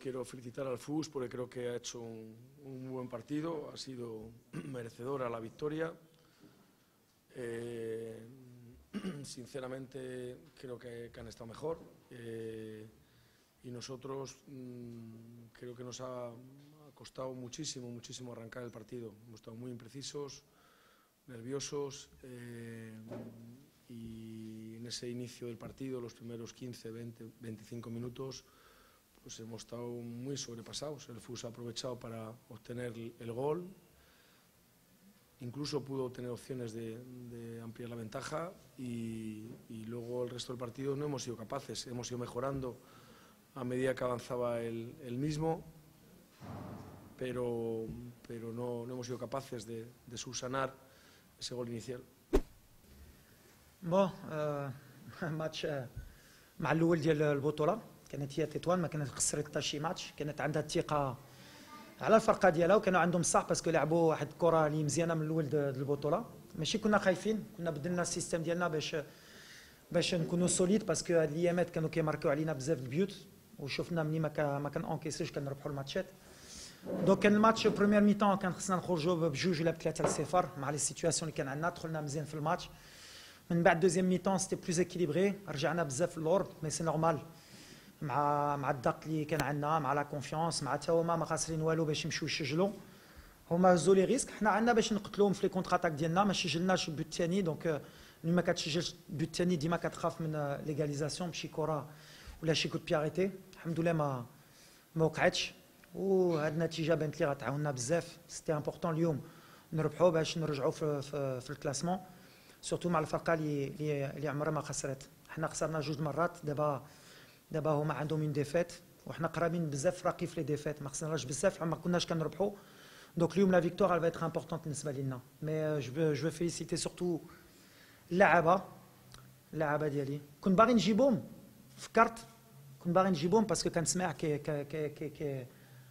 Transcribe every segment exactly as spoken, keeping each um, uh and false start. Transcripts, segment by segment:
quiero felicitar al F U S porque creo que ha hecho un, un buen partido, ha sido merecedora la victoria. Eh, sinceramente creo que, que han estado mejor eh, y nosotros mmm, creo que nos ha, ha costado muchísimo, muchísimo arrancar el partido. Hemos estado muy imprecisos, nerviosos eh, y en ese inicio del partido, los primeros quince, veinte, veinticinco minutos, pues hemos estado muy sobrepasados. El F U S ha aprovechado para obtener el gol, incluso pudo tener opciones de, de ampliar la ventaja y, y luego el resto del partido no hemos sido capaces. Hemos ido mejorando a medida que avanzaba el, el mismo, pero, pero no, no hemos sido capaces de, de subsanar ese gol inicial. بون ماتش مع الاول ديال البطوله كانت هي تطوان ما كانت خسرت حتى شي ماتش كانت عندها الثقه على الفرقه ديالها وكانوا عندهم الصح باسكو لعبوا واحد الكره اللي مزيانه من الاول ديال البطوله ماشي كنا خايفين كنا بدلنا السيستم ديالنا باش باش نكونوا سوليد باسكو هاد الايامات كانوا كيماركيو علينا بزاف البيوت وشفنا مني ما ما كان اونكيسيش كنربحوا الماتشات دونك كان الماتش بروميير ميطون كان خصنا نخرجوا بجوج ولا بثلاثه لصفر مع لي سيتوياسيون اللي كان عندنا دخلنا مزيان في الماتش من بعد دوزيام ميطون سيتي بلوز اكيليبري رجعنا بزاف للور مي سي نورمال مع مع الضغط اللي كان عندنا مع لا كونفيونس مع تا هما ما خاسرين والو باش يمشيو يسجلوا هما هزوا لي ريسك حنا عندنا باش نقتلوهم في لي كونتر اتاك ديالنا ما سجلناش البوت الثاني دونك اللي ما كتسجلش البوت الثاني ديما كتخاف من ليغاليزاسيون بشي كره ولا شي كوت بياريتي الحمد لله ما ما وقعتش وهاد النتيجه بانت لي غتعاوننا بزاف سيتي امبورطون اليوم نربحوا باش نرجعوا في في, في الكلاسمون سورتو مع الفرقه اللي اللي عمرها ما خسرت حنا خسرنا جوج مرات دابا دابا هما عندهم اون ديفيت وحنا قرابين بزاف راقي في لي ديفيت ما خسرناش بزاف ما كناش كنربحوا دونك اليوم لا فيكتوار elle va être importante بالنسبه لينا مي جو جو جو فيليسيتي سورتو اللعابه اللعابه ديالي كنت باغي نجيبهم فكرت كنت باغي نجيبهم باسكو كنسمع كي كي كي كي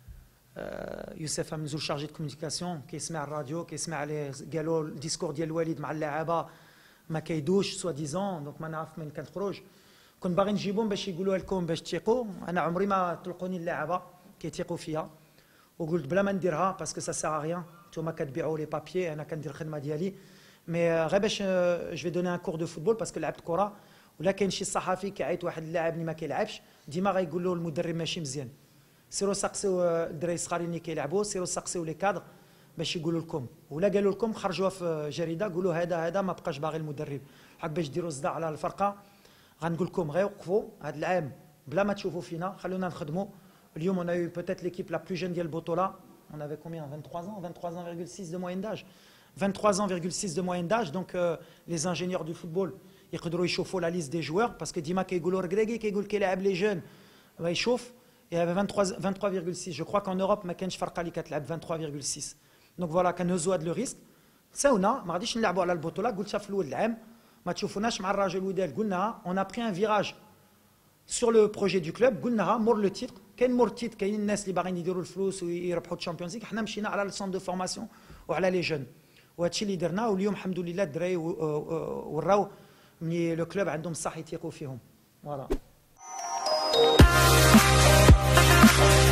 يوسف مزول شارجي دو كومونيكاسيون كيسمع الراديو كيسمع لي قالوا الديسكور ديال الوالد مع اللعابه ما كيدوش سوا ديزون دونك ما نعرف من كتخرج كنت باغي نجيبهم باش يقولوها لكم باش تيقوا انا عمري ما طلقوني اللعابه كيتيقوا فيها وقلت بلا ما نديرها باسكو سا سير ريان نتوما كتبيعوا لي بابيي انا كندير الخدمه ديالي مي غير باش جو في دوني ان كور دو فوتبول باسكو لعبت كره ولا كاين شي صحفي كيعيط واحد اللاعب اللي ما كيلعبش ديما غايقول له المدرب ماشي مزيان سيروا سقسيو الدراري الصغارين اللي كيلعبوا سيروا سقسيو لي كادر باش يقولوا لكم ولا قالوا لكم خرجوها في جريده قولوا هذا هذا ما بقاش باغي المدرب حق باش ديروا صداع على الفرقه غنقول لكم غير وقفوا هذا العام بلا ما تشوفوا فينا خلونا نخدموا اليوم on a eu peut-être l'équipe la plus jeune ديال البطوله on avait combien vingt-trois ans vingt-trois ans virgule six de moyenne d'âge vingt-trois ans virgule six de moyenne d'âge donc euh, les ingénieurs du football يقدروا يشوفوا لا ليست دي جوار باسكو ديما كيقولوا ركراكي كيقول كيلعب لي جون يشوف il y avait vingt-trois virgule six je crois qu'en Europe ما كانش فرقه اللي كتلعب vingt-trois virgule six donc voilà كنهزوا هذا لو ريسك ساونا ما غاديش نلعبوا على البطوله قلتها في الاول العام ما تشوفوناش مع الراجل ودال قلنا on a pris un virage sur le projet du club قلناها مور لو تيتر كاين مور تيتر كاين الناس اللي باغيين يديروا الفلوس ويربحوا الشامبيونز ليغ حنا مشينا على السونتر دو فورماسيون وعلى لي جون وهذا الشيء اللي درناه واليوم الحمد لله الدراري وراو ملي لو كلوب عندهم الصح يثيقوا فيهم فوالا